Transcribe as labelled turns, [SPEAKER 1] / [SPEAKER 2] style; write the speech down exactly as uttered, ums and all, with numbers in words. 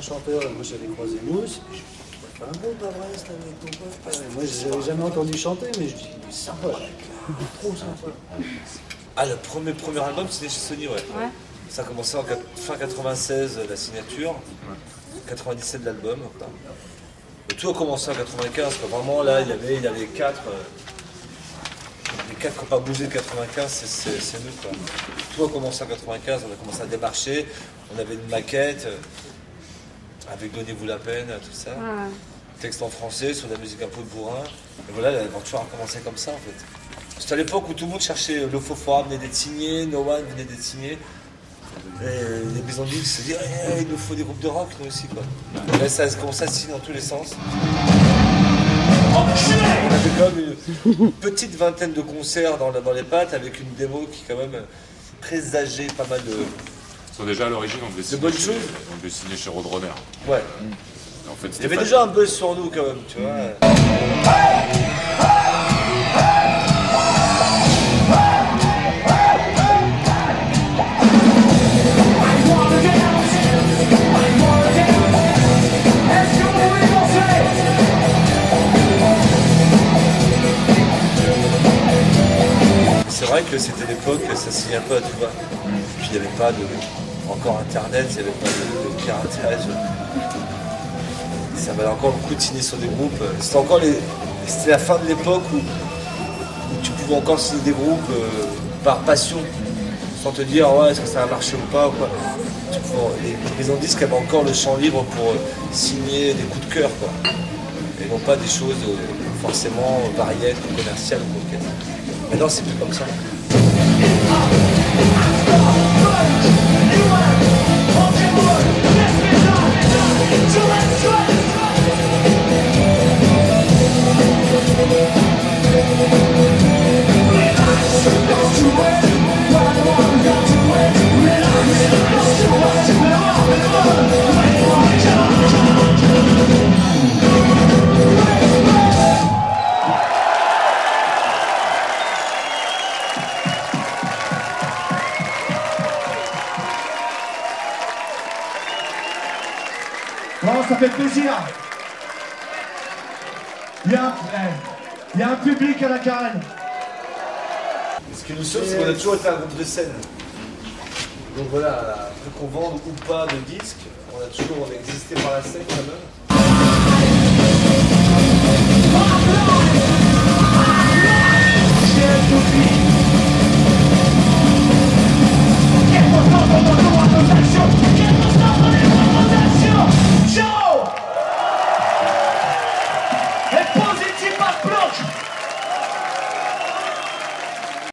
[SPEAKER 1] chanteur, moi j'avais croisé Mousse, je dis, tu vas faire un groupe à Brest avec ton pote. Et moi je l'avais jamais entendu chanter, mais je dis, il est sympa, trop sympa.
[SPEAKER 2] Ah, le premier, premier album, c'était chez Sony, ouais.
[SPEAKER 3] Ouais.
[SPEAKER 2] Ça a commencé en fin quatre-vingt-seize, la signature, quatre-vingt-dix-sept l'album. Tout a commencé en quatre-vingt-quinze, quoi. Vraiment là, il y avait, il y avait quatre. Euh, les quatre qui n'ont pas bougé de quatre-vingt-quinze, c'est nous, quoi. Tout a commencé en quatre-vingt-quinze, on a commencé à démarcher, on avait une maquette, euh, avec Donnez-vous la peine, tout ça.
[SPEAKER 3] Ouais.
[SPEAKER 2] Texte en français, sur de la musique un peu bourrin. Et voilà, l'aventure a commencé comme ça, en fait. C'était à l'époque où tout le monde cherchait, le Faux Forum venait d'être signé, No One venait d'être signé. Et les maisons de disques se disaient, eh, il nous faut des groupes de rock, nous aussi, quoi. Et là, ça a commencé à se signer dans tous les sens. On avait quand même une, une petite vingtaine de concerts dans, dans les pattes, avec une démo qui, quand même, présageait pas mal de...
[SPEAKER 4] Ils sont déjà à l'origine, on devait signer,
[SPEAKER 2] bonnes
[SPEAKER 4] chez,
[SPEAKER 2] choses.
[SPEAKER 4] on devait signer chez Roadrunner.
[SPEAKER 2] Ouais.
[SPEAKER 4] En fait,
[SPEAKER 2] Il y avait
[SPEAKER 4] pas...
[SPEAKER 2] déjà un buzz sur nous, quand même, tu vois. C'est vrai que c'était l'époque, ça signait un peu à tout va. Puis il n'y avait pas de, encore internet, il n'y avait pas de, de piratage. Ça valait encore le coup de signer sur des groupes. C'était encore les, c'était la fin de l'époque où, où tu pouvais encore signer des groupes euh, par passion, sans te dire ouais, est-ce que ça va marcher ou pas. Ou quoi. Tu pouvais, les, les maisons de disques avaient encore le champ libre pour euh, signer des coups de cœur, quoi. Et non pas des choses euh, forcément variées ou commerciales ou quoi. Maintenant, c'est plus comme ça.
[SPEAKER 5] Bon, ça fait plaisir. Il y a un, il y a un public à la carène.
[SPEAKER 2] Ce qui nous sauve, c'est qu'on a toujours été un groupe de scène. Donc voilà, après qu'on vende ou pas de disques, on a toujours on a existé par la scène quand même.
[SPEAKER 5] J'ai